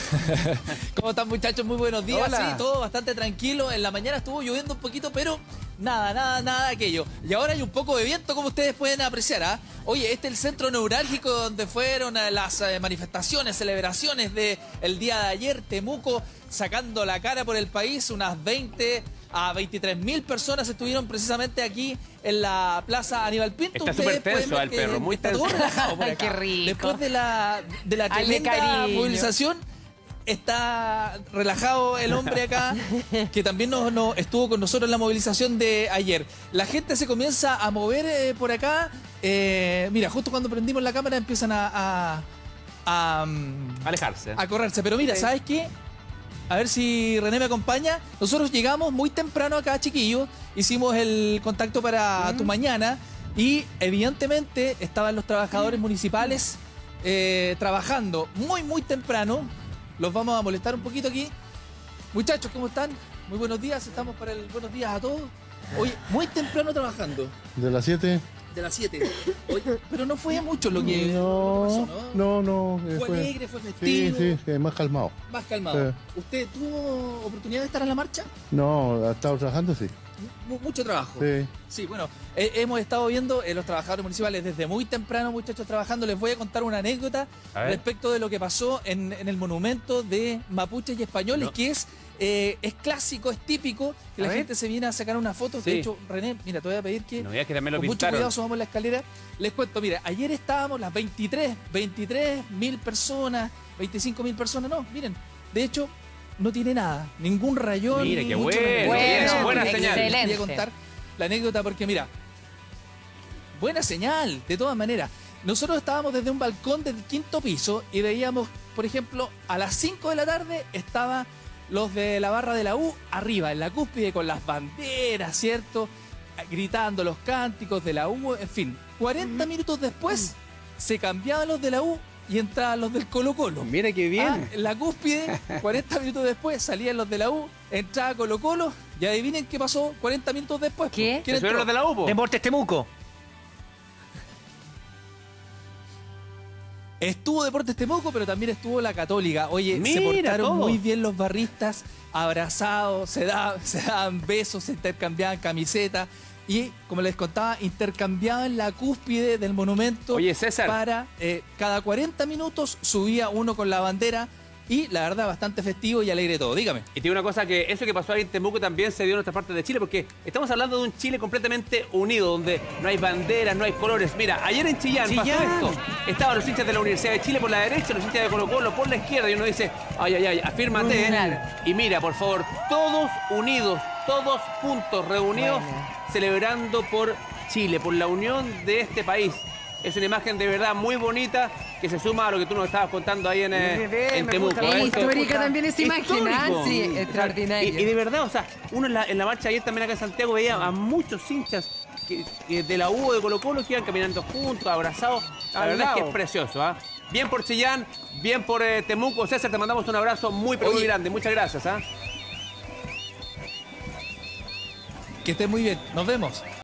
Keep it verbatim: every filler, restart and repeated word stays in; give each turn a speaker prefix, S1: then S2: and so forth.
S1: ¿Cómo están, muchachos? Muy buenos días.
S2: Hola.
S1: Sí, todo bastante tranquilo. En la mañana estuvo lloviendo un poquito, pero nada, nada, nada de aquello. Y ahora hay un poco de viento, como ustedes pueden apreciar. ¿ah? Oye, este es el centro neurálgico donde fueron eh, las eh, manifestaciones, celebraciones del día de ayer. Temuco sacando la cara por el país. Unas veinte a veintitrés mil personas estuvieron precisamente aquí en la Plaza Aníbal Pinto.
S2: Está súper tenso el perro, muy
S1: está
S2: tenso.
S1: todo relajado por
S3: Ay,
S1: acá.
S3: qué rico.
S1: Después de la, de la
S3: Hazle
S1: tremenda
S3: cariño.
S1: movilización, está relajado el hombre acá, que también nos, nos estuvo con nosotros en la movilización de ayer. La gente se comienza a mover eh, por acá. Eh, mira, justo cuando prendimos la cámara empiezan a, a, a, mm,
S2: Alejarse.
S1: a correrse. Pero mira, ¿sabes qué? A ver si René me acompaña. Nosotros llegamos muy temprano acá, chiquillos. Hicimos el contacto para tu mañana. Y evidentemente estaban los trabajadores municipales eh, trabajando muy, muy temprano. Los vamos a molestar un poquito aquí. Muchachos, ¿cómo están? Muy buenos días. Estamos para el buenos días a todos. Oye, muy temprano trabajando.
S4: De las siete.
S1: De las siete. Oye, pero no fue mucho lo que,
S4: No,
S1: lo que pasó, ¿no?
S4: no, no. eh,
S1: Fue alegre, fue
S4: Sí,
S1: festivo.
S4: sí, sí, más calmado.
S1: Más calmado.
S4: Sí.
S1: ¿Usted tuvo oportunidad de estar en la marcha?
S4: No, ha estado trabajando, sí.
S1: Mu- Mucho trabajo.
S4: Sí.
S1: Sí, bueno, eh, hemos estado viendo eh, los trabajadores municipales desde muy temprano, muchachos, trabajando. Les voy a contar una anécdota
S2: A ver.
S1: respecto de lo que pasó en, en el monumento de mapuches y españoles,
S2: No.
S1: que es, eh, es clásico, es típico, que
S2: A
S1: la
S2: ver.
S1: gente se viene a sacar una foto.
S2: Sí.
S1: De hecho, René, mira, te voy a pedir que
S2: No, ya que también lo
S1: con mucho
S2: pintaron.
S1: cuidado subamos la escalera. Les cuento, mira, ayer estábamos las veintitrés, veintitrés mil personas, veinticinco mil personas, no, miren, de hecho, no tiene nada, ningún rayón.
S2: Mira, qué
S1: mucho
S2: bueno,
S1: menos.
S3: bien,
S1: Eso,
S3: buena
S1: quería-
S3: señal.
S1: Quería
S3: Excelente.
S1: contar la anécdota porque, mira, buena señal, de todas maneras. Nosotros estábamos desde un balcón del quinto piso y veíamos, por ejemplo, a las cinco de la tarde estaban los de la barra de la U arriba, en la cúspide, con las banderas, ¿cierto? Gritando los cánticos de la U, en fin. cuarenta minutos después se cambiaban los de la U y entraban los del Colo Colo.
S2: Mira qué bien.
S1: Ah, en la cúspide, cuarenta minutos después salían los de la U, entraba Colo Colo y adivinen qué pasó cuarenta minutos después.
S3: ¿Qué?
S1: ¿Quién
S2: ¿Se subieron
S1: entró?
S2: los de la U, po?
S5: Deportes Temuco.
S1: Estuvo Deportes Temuco, pero también estuvo la Católica. Oye, se
S2: Mira,
S1: portaron
S2: todo.
S1: muy bien los barristas, abrazados, se, da- se daban besos, se intercambiaban camisetas y, como les contaba, intercambiaban la cúspide del monumento.
S2: Oye, César.
S1: Para eh, cada cuarenta minutos subía uno con la bandera y, la verdad, bastante festivo y alegre todo. Dígame.
S2: Y tiene una cosa, que eso que pasó ahí en Temuco también se dio en otras partes de Chile, porque estamos hablando de un Chile completamente unido, donde no hay banderas, no hay colores. Mira, ayer en Chillán, pasó
S5: Chillán.
S2: esto. Estaban los hinchas de la Universidad de Chile por la derecha, los hinchas de Colo Colo por la izquierda, y uno dice, ay, ay, ay, afírmate.
S3: Claro.
S2: Y mira, por favor, todos unidos, todos juntos, reunidos,
S3: Bueno.
S2: celebrando por Chile, por la unión de este país. Es una imagen de verdad muy bonita que se suma a lo que tú nos estabas contando ahí en, eh,
S5: Muy bien,
S2: en
S5: me
S2: Temuco.
S5: gusta,
S3: Es
S5: me
S2: Esto-
S3: histórica también esa imagen, ¿ah?
S2: Histórico.
S3: Sí,
S2: O sea,
S3: extraordinario.
S2: Y, y de verdad, o sea, uno en la, en la marcha ayer también acá en Santiago veía a muchos hinchas que, que de la U o de Colo Colo que iban caminando juntos, abrazados. La
S5: Al
S2: verdad es que
S5: lado.
S2: es precioso, ¿ah? Bien por Chillán, bien por eh, Temuco. César, te mandamos un abrazo muy, pero muy
S1: Oye.
S2: grande. Muchas gracias, ¿ah?
S1: Que esté muy bien. Nos vemos.